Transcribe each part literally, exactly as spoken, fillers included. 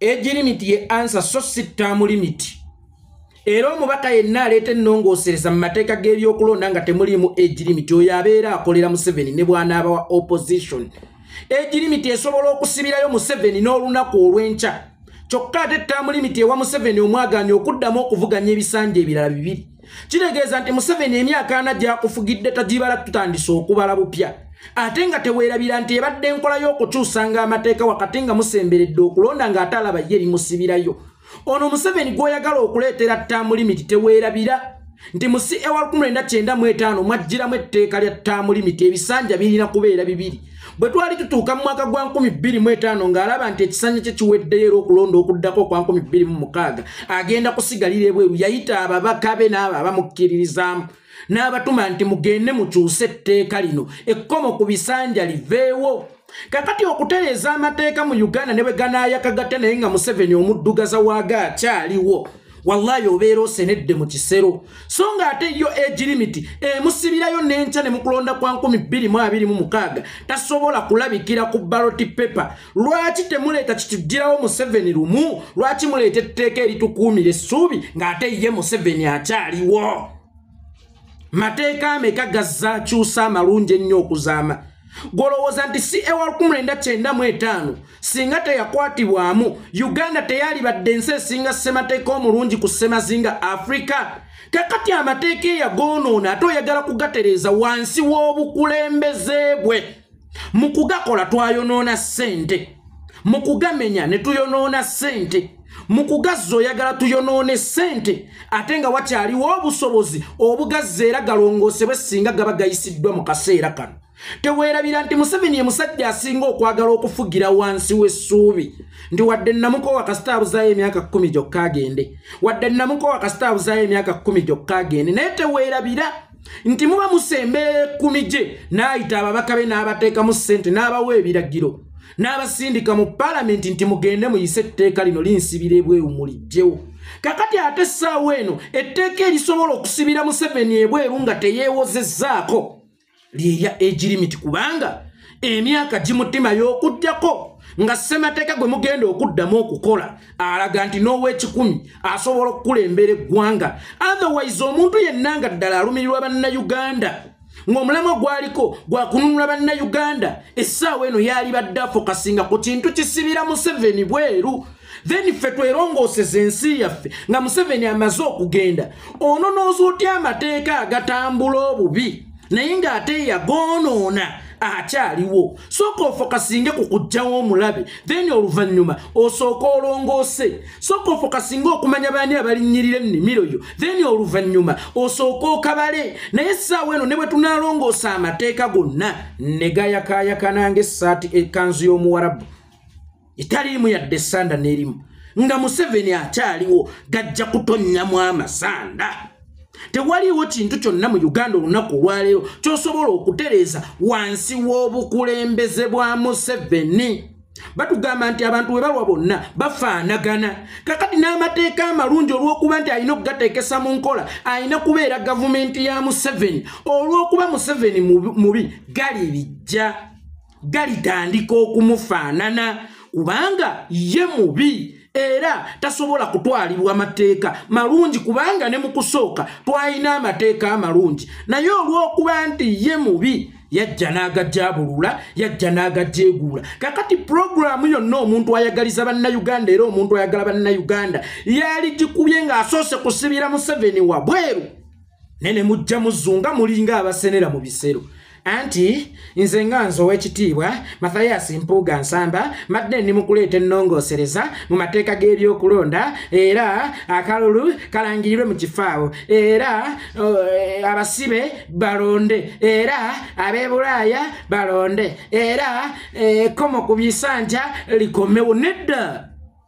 age limit ye answer so si term limit. Era omubaka yenna aleeta ennongoosereza mu mateeka g'ebyokulonda nga temuliimu age limit oyo abeera akolera Museveni ne bw'anaaba wa opposition. Age limit esobola okusibirayo Museveni n'olunaku olw'enkya. Kyokka ate term limit ewa Museveni omwagaanya okuddamu okuvuganya ebisanja ebirala bibiri. Kitegeeza nti Museveni emyaka ana gy'akufugidde tagibala tutandise okubala bupya. Ate nga teweerabira nti ebadde enkola y'okukyusanga amateeka wakati nga musemberedde okulonda ng'ate alaba ye limusibirayo. Ono Museveni gw'oyagala okuleetera term limit teweerabira nti mu C A one nine nine mu etaano mwajjiramu etteeka lya term limit ebisanja birina kubeera bibiri. Bwe twali tutuuka mu mwaka gwa nkumi bbiri mu etaano ng'alaba nti ekisanja kye kiweddeyo era okulonda okuddako kwa nkumi bbiri mu mukaaga agenda kusigalira ebweru yayita ababaka be n'abo abamukkiririzaamu n'abatuma nti mugende mukyuse etteeka lino ekkomo ku bisanja liveewo. Kakati okutereeza amateeka mu Uganda ne bwe ganaayakagate naye nga Museveni omuddugaza waaga akyaliwo. Wallahi obeera osenedde mu kisero. So nga ate yo age limit emusibirayo n'enkya ne mukulonda kwa nkumi bbiri mu abiri mu mukaaga tasobola kulabikira ku ballot paper. Lwaki temuleeta kitugirawo Museveni lumu? Lwaki muleeta etteeka eritukuumira essuubi ng'ate ye Museveni akyaliwo? Mateeka ameka gazaakyusa amalungi ennyo okuzaama. Golowooza nti C A one nine nine mu etaano singa teyakwatibwamu Uganda teyali badde ensi esinga ssemateeka omulungi ku ssemazinga Afrika. Kakati amateeka eyagoonoona ate oyagala kugatereeza wansi w'obukulembeze bwe. Mu kugakola twayonoona ssente, mu kugamenya ne tuyonoona ssente, mu kugazza oyagala tuyonoone ssente ate nga wakyaliwo obusobozi obugazza era galongoosebwe singa gaba gayisiddwa mu kaseera kano. Teweerabira nti Museveni ye musajja asinga okwagala okufugira wansi w'essuubi nti wadde namuko wakasitaabuzaayo emyaka kkumi gyokka agende, wadde namuko wakasitaabuzaayo emyaka kkumi gyokka agende, naye teweerabira nti muba musembera ekkumi gye n'ayita ababaka be n'abateekamu ssente n'abawa ebiragiro n'abasindika mu paalamenti nti mugende muyise etteeka lino linsibira ebweru mulijjewo. Kakati ate essaawa eno etteeka erisobola okusibira Museveni ebweru nga teyeewozezzaako lyerya age limit kubanga emyaka gimutima y'okujjako nga ssemateeka gwe mugenda okuddamu okukola alaga nti n'ow'ekikumi asobola okukulembera eggwanga. Otherwise omuntu yenna nga ddala alumirirwa bannayuganda ng'omulamwa gwaliko gwakununula bannayuganda essaawa eno yali badde afokasinga ku kintu kisibira Museveni bweru. Then ffe twerongooseza ensi yaffe nga Museveni amaze okugenda ono n'ozuutya amateeka agatambula obubi naye ng'ate yagoonoona akyaliwo. Sooka ofokasinge ku kuggyawo omulabe then oluvannyuma osooka olongoose. Sooka ofokasinge okumanya baani abalinnyirira ennimiro yo then oluvannyuma osooka okabale. Naye essaawa eno ne bwe tunaalongoosa amateeka gonna ne gayakaayakana ng'essaati ekkanzu y'omuwarabu etaliimu yadde essanda n'erimu nga Museveni akyaliwo gajja kutonnyamu amasanda. Tewaliwo kintu kyonna mu Uganda olunaku olwaleero ky'osobola okutereeza wansi w'obukulembeze bwa Museveni. Batugamba nti abantu bwe balwa bonna bafaanagana. Kakati n'amateeka amalungi olw'okuba nti alina okugateekesa mu nkola alina kubeera gavumenti ya Museveni. Olw'okuba Museveni mubi gali bijja galitandika okumufaanana kubanga ye mubi era tasobola kutwalibwa amateeka malungi kubanga ne mu kusooka twalina amateeka amalungi naye olw'okuba nti ye mubi yajja n'agajabulula yajja n'agajeeguula. Kakati programu yonna omuntu ayagaliza bannayuganda era omuntu ayagala bannayuganda yali gikubye ng'asoose kusibira Museveni wabweru nene mujja muzunga mulinga abasenera mu bisero. Anti nze nga nze ow'ekitiibwa Mathias Mpuuga Nsamba madde ndi mu kuleeta ennongoosereza mu mateeka g'ebyokulonda era akalulu kalangirirwe mu kifaawo era uh, abasibe balonde era ab'ebulaaya balonde era ekkomo uh, ku bisanja likomewo. Nedda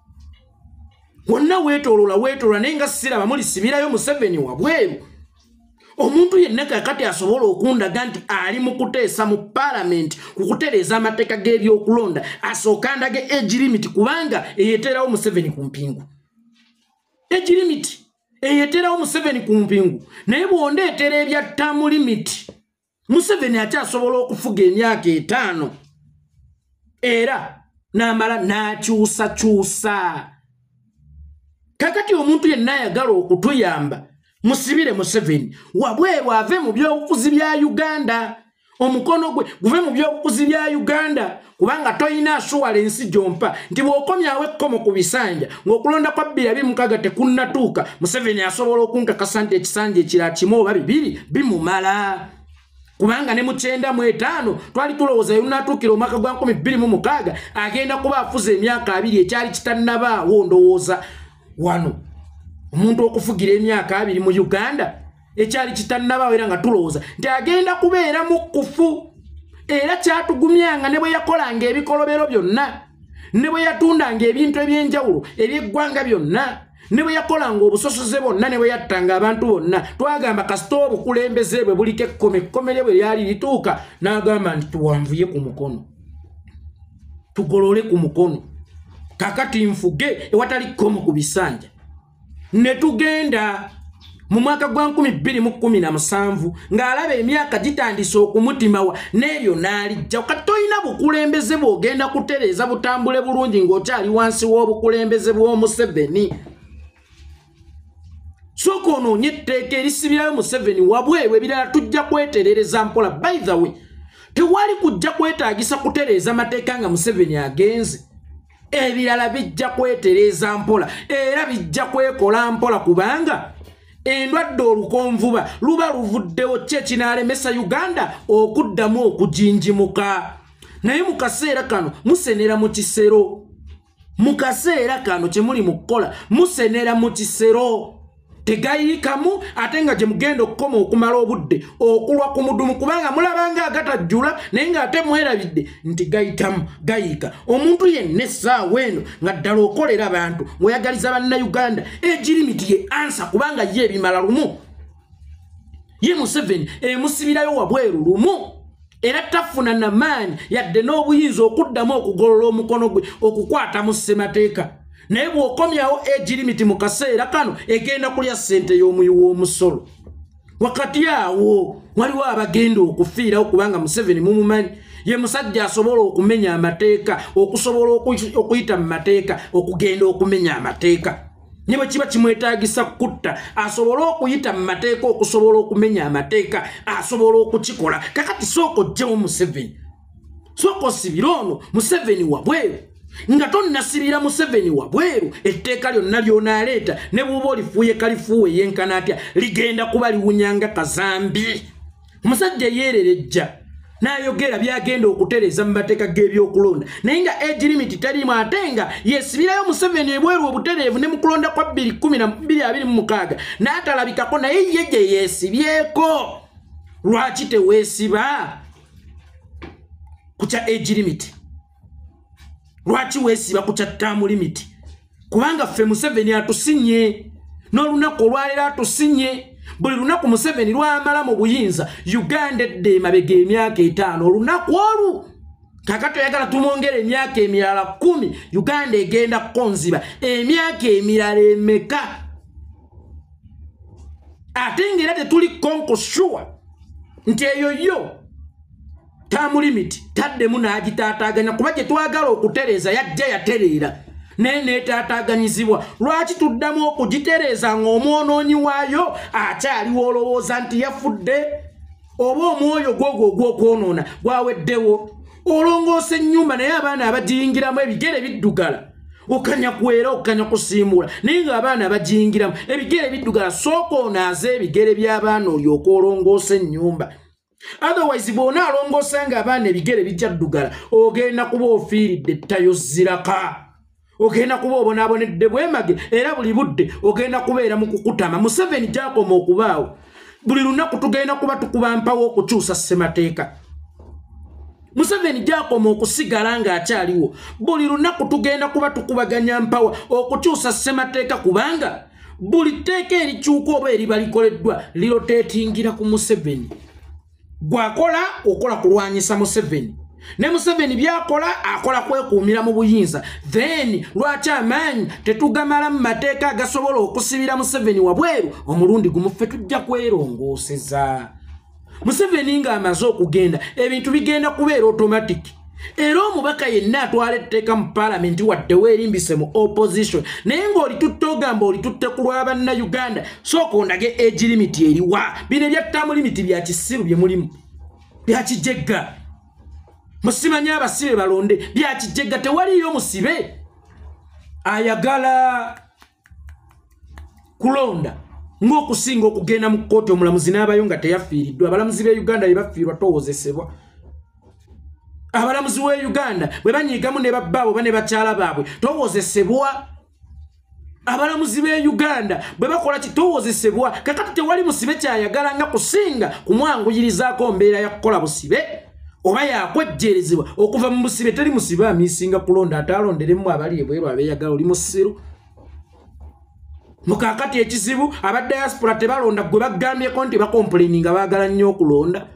wonna weetoolola weetoolola naye nga siraba mulisibirayo Museveni wabweru. Omuntu yenna kakati asobola okundaga nti ali mu kuteesa mu paalamenti ku kutereeza amateeka g'ebyokulonda asooka ndage age limit kubanga eyeeterawo Museveni ku mpingu. Age limit eyeeterawo Museveni ku mpingu naye bw'ondeetera ebya term limit Museveni akyasobola okufuga emyaka etaano era n'amala n'akyusa kyusa. Kakati omuntu yenna ayagala okutuyamba musibire Museveni wabweru ave mu byobufuzi bya Uganda. Omukono gwe guve mu byobufuzi bya Uganda kubanga toyina assurance gyompa nti bw'okomyawo ekkomo ku bisanja ng'okulonda kwa bbiri abiri mukaaga tekunnatuuka Museveni asobola okunkakasa nti ekisanja ekirala kimu oba bibiri bimumala. Kubanga ne mu kyenda mu etaano twali tulowooza yunnatuukira omwaka gwa nkumi bbiri mu mukaaga agenda kuba afuza emyaka abiri ekyali kitannabaawo. Ndowooza wano omuntu okufugira emyaka abiri mu Uganda ekyali kitannabaawo era nga tulowooza nti agenda kubeera mukufu. Era kyatugumyanga ne bwe yakolanga ebikolobero byonna, ne bwe yatundanga ebintu eby'enjawulo eby'eggwanga byonna, ne bwe yakolanga obusosoze bonna, ne bwe yattanga abantu bonna. Twagamba kasita obukulembeze bwe buliko ekkome, ekkome lye bwe lyali lituuka n'agamba nti tuwanvuye ku mukono, tugolole ku mukono, kakati nfuge ewatali kkomo ku bisanja. Ne tugenda mu mwaka gwa nkumi bbiri mu kkumi na musanvu ng'alaba emyaka gitandise okumutimawa n'ebyo n'alijja. Kati toyina bukulembeze bw'ogenda kutereeza butambule bulungi ng'okyali wansi w'obukulembeze bw'Omuseveni. Sooka onoonye etteeka erisibirayo Museveni wabweru, ebirala tujja kweterereza mpola. By the way, tewali kujja kwetaagisa kutereeza mateeka nga Museveni agenze. Ebirala bijja kwetereza mpola era bijja kwekola mpola kubanga endwadde olukonvuba luba luvuddewo kye kinaalemesa Uganda okuddamu okujinjimuka. Naye mu kaseera kano musenera mu kisero. Mu kaseera kano kye muli mu kukola musenera mu kisero. Tegayikamu ate nga gye mugenda okukoma okumala obudde okulwa ku mudumu kubanga mulabanga agatajjula naye ng'ate mwerabidde nti gayitamu gayiika. Omuntu yenna essaawa eno nga ddala okolera abantu ng'oyagaliza bannayuganda egirimiti ye ansa kubanga ye ebimala lumu. Ye Museveni emusibirayo wabweru lumu era tafuna na maanyi yadde n'obuyinza okuddamu okugolola omukono gwe okukwata mu ssemateeka. Naye bw'okomyawo egirimiti mu kaseera kano egenda kulya ssente y'omuyi w'omusolo. Wakati awo waliwo abagenda okufiirawo kubanga Museveni mumumanyi ye musajja asobola okumenya amateeka, okusobola okuyita mu mateeka, okugenda okumenya amateeka. Ne bwe kiba kimwetaagisa kutta asobola okuyita mu mateeka okusobola okumenya amateeka, asobola okukikola. Kakati sooka oggyewo Museveni, sooka osibire ono Museveni wabweru. Nga tonnasibira Museveni wabweru etteeka lyonna ly'onaaleeta ne bw'oba olifuuye kalifuuwe yenkana atya ligenda kuba liwunyanga kazambi. Musajja yeererejja n'ayogera byagenda okutereeza mu mateeka g'ebyokulonda naye nga egirimiti teriimu ate nga yeesibirayo Museveni ebweru obutereevu ne mu kulonda kwa bbiri kkumi na bbiri abiri mu mukaaga n'atalabikako naye ye gye yeesibyeko. Lwaki teweesiba ku kya egirimiti? Lwaki weesiba ku kya ttaamu limiti? Kubanga ffe Museveni atusinye n'olunaku olwaleero atusinye. Buli lunaku Museveni lwamala mu buyinza Uganda edda emabega emyaka etaano olunaku olu. Kakati oyagala tumwongere emyaka emirala kkumi Uganda egenda kukonziba emyaka emirala emeka? Ate ng'era tetuli konko sure nti eyo yo ttaamu limiti taddemu n'agitaataaganya kuba gye twagala okutereeza yajja yatereera naye neetaataaganyizibwa. Lwaki tuddamu okugitereeza ng'omwonoonyi waayo akyaliwo olowooza nti yafudde? Oba omwoyo gwogwo ogw'okwonoona gwaweddewo? Olongoosa ennyumba naye abaana abagiyingiramu ebigere biddugala, okanya kwera okanya kusiimula naye ng'abaana abagiyingiramu ebigere biddugala. Sooka onaaze ebigere by'abaana olyoka olongoosa ennyumba. Otherwise bw'ona alongoosa ng'abaana ebigere bijja ddugala ogenda kuba ofiiridde ettayo ziraka, ogenda kuba obonaabonedde bwemage era buli budde ogenda kubeera mu kukutama. Museveni gy'akoma okubaawo buli lunaku tugenda kuba tukuba mpawo okukyusa ssemateeka. Museveni gy'akoma okusigala ng'akyaliwo buli lunaku tugenda kuba tukubaganya mpawa okukyusa ssemateeka kubanga buli tteeka erikyuka oba eriba likoleddwa liroteetingira ku Museveni. Gwakola okola kulwanyisa Museveni ne Museveni byakola akola kwekuumira mu buyinza. Then lwaki amaanyi tetugamala mu mateeka agasobola okusibira Museveni wabweru? Omulundi gumu ffe tujja kwerongooseza. Museveni ng'amaze okugenda ebintu bigenda kubeera automatic. era omubaka yenna atwala etteeka mu paalamenti wadde weerimbise mu opposition naye ng'oli tutte ogamba oli tutte ku lwa bannayuganda sooka ondage age limit eriwa bino ebya term limit bya kisiru bye mulimu bya kijegga musimanye abasibe balonde bya kijegga tewaliyo musibe ayagala kulonda ng'okusinga okugenda mu kkooti omulamuzi n'abayo nga teyafiiriddwa abalamuzi b'e Uganda bye bafiirwa towozesebwa abalamuzi b'e Uganda bwe banyiigamu ne babbaabo ba ne bakyala baabwe towozesebwa abalamuzi b'e Uganda bwe bakola kitowozesebwa kakati tewali musibe kyayagala nga kusinga kumwanguyirizaako mbeera ya kukola busibe oba yakwejjerezebwa okuva mu busibe teri musibe amiisinga kulonda ate alonderemu abali ebweru abeeyagala oli musiru mukakati ekizibu aba diaspora tebalonda gwe bagambyeko nti bakomplaininga baagala nnyo okulonda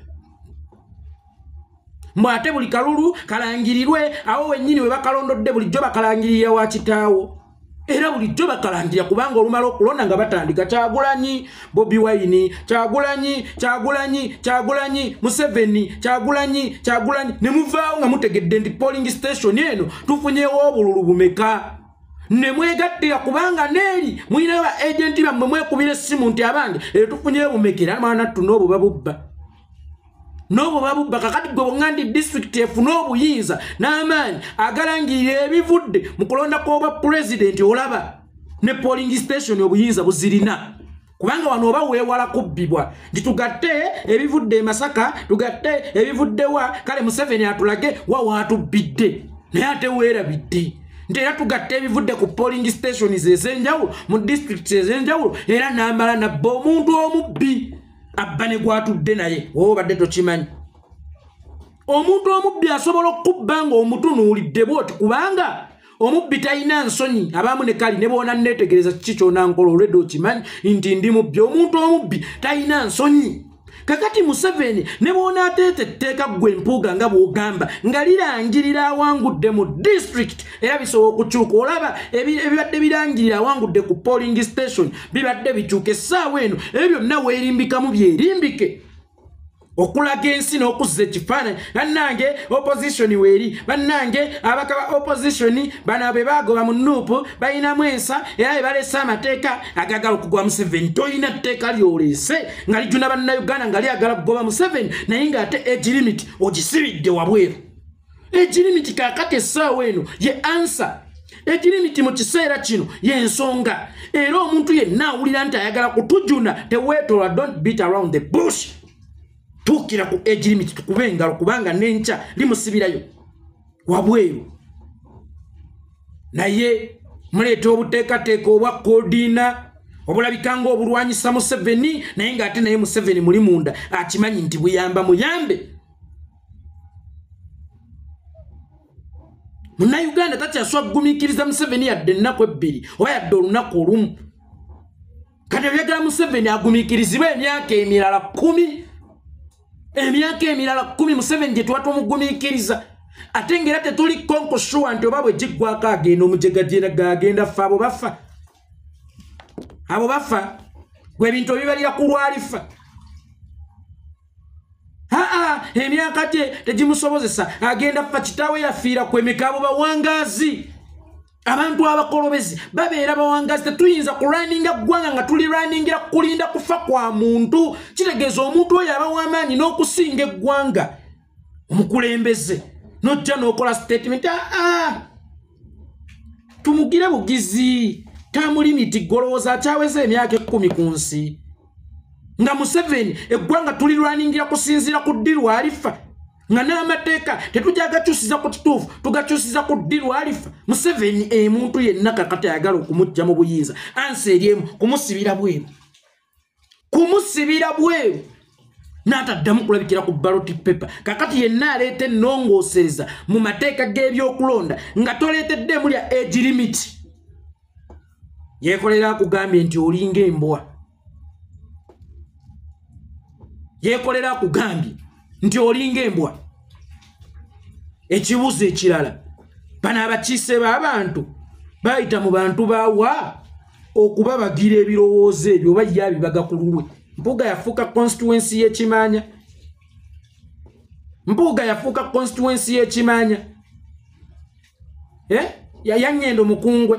mwate buli kalulu kalangirirwe awo wennyini we bakalondodde bulijjo bakalangirira wa kitaawo era bulijjo bakalangirira kubanga olumala okulonda nga batandika Kyagulanyi Bobi Wine Kyagulanyi Kyagulanyi Kyagulanyi Museveni Kyagulanyi Kyagulanyi ne muvaawo nga mutegedde nti polling station eno tufunyewo obululu bumeka ne mwegattira kubanga neeri mulina ba agenti bammwe mwekubira essimu nti abange eyo tufunyewo bumekera mwana tuno obo babubba n'obo babubba kakati gwe bongandi district efuna obuyinza n'amaanyi agalangirira ebivudde mu kulonda kw'obwa president olaba ne polling station obuyinza buzirina kubanga wano oba weewala kubbibwa nti tugatte ebivudde e Masaka tugatte ebivudde wa kale Museveni atulage wa waatubbidde naye ate weerabidde nti era tugatte ebivudde ku polling stations ez'enjawulo mu district ez'enjawulo era n'amala nabba omuntu omubbi abba ne gwatudde naye wowe badde tokimanyi omuntu omubbi asobola okubba nga omutunuulidde bwoti kubanga omubbi talina nsonyi abamu ne kali ne boona neetegereza kiki kyonankola olwedde okimanyi nti ndi mubbi omuntu omubbi talina nsonyi kakati Museveni ne boona ateete etteeka ggwe empuuga nga bw'ogamba nga lirangirira awangudde mu district era bisobola okukyuka olaba ebibadde birangirira awangudde ku polling station bibadde bikyuka essaawa eno ebyo byonna weerimbikamu byerimbike okulaga ensi n'okuzza ekifaananyi bannange opposition weeri bannange abaka ba opposition bano be baagoba mu nuupu balinamu ensa era be baleese amateeka agagala okugoba Museveni tolina tteeka lyoleese nga lijjuna bannayuganda nga lyagala kugoba Museveni naye ng'ate age limit ogisibidde wabweru age limit kaakati essaawa eno ye ansa age limit mu kiseera kino y'ensonga era omuntu yenna awulira nti ayagala kutujuna teweetola don't beat around the bush tukira ku age limit tukube engalo kubanga n'enkya limusibirayo wabweru naye muleeta obuteekateeka obwa koodiina obulabika ng'obulwanyisa Museveni naye ng'ate naye Museveni muli munda akimanyi nti buyamba muyambe Munnayuganda takyaswagumiikiriza Museveni yadde ennaku ebbiri oba yadde olunaku olumu kati ebyagala Museveni agumiikirizibwa emyaka emirala kumi emyaka emirala kumi Museveni gye tuba tumugumiikiriza ate ng'era tetuli konkosuwa nti oba bwe giggwako agenda omujegajera gagenda ffe abo bafa abo bafa gwe ebintu ebibalira ku lwalifa aa emyaka gye tegimusobozesa agenda ffa kitaawe yafiira kwemeka abo bawangaazi abantu abakolobezi babeera bawangazi tetuyinza kulwaninga ggwanga nga tuli lwaningira kulinda kufa kwa muntu kitegeeza omuntu oyo aba w'amaanyi n'okusinga eggwanga omukulembeze nojja n'okola statement aa tumugire bugizi term limit golowooza akyaweza emyaka ekkumi ku nsi nga Museveni eggwanga tuli lwaningira kusinziira ku ddi lwalifa nga n'amateeka tetujja agakyusiza ku kituufu tugakyusiza ku ddi lwalifa Museveni emuntu yenna kakati ayagala okumujja mu buyinza ansi eri emu kumusibira bweru kumusibira bweru n'ataddamu kulabikira ku ballot paper kakati yenna aleeta ennongoosereza mu mateeka g'ebyokulonda nga toleetedde mulya age limit yeekolera akugambye nti olinga embwa yeekolera akugambye nti olinga embwa ekibuzo ekirala bano abakiise b'abantu bayita mu bantu bawa okubabagira ebirowoozo ebyo oba yabibaga ku lulwe mpuga yafuuka constituency y'Ekimanya Mpuuga yafuuka constituency y'Ekimanya. Eh? Ya Yanyendo Mukungwe.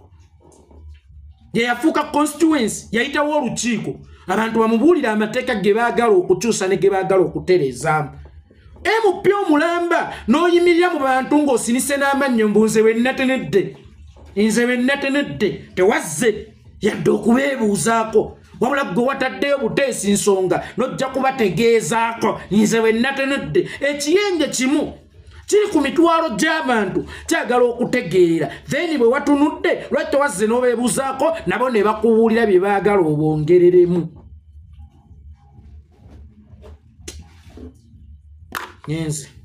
Ye yafuuka constituency yayitawo olukiiko. Abantu bamubuulira amateeka ge baagala okukyusa ne ge baagala okutereezaamu. M P omulamba n'oyimirira mu bantu ng'osinise n'amannyo mbu nze bwe natenedde. Nze bwe natenedde tewazze yadde okubeebuuzaako. Wabula gwe wataddeyo buteesi nsonga n'ojja kubategeezaako nze bwe natenedde. Ekiyenge kimu kiri ku mitwalo gy'abantu kyagala okutegeera. Then bwe watunudde lwaki tewazze n'obeebuuzaako nabo ne bakubuulira bye baagala obongereremu. Nyenze.